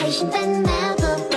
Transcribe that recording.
ฉันเป็นแมวตัว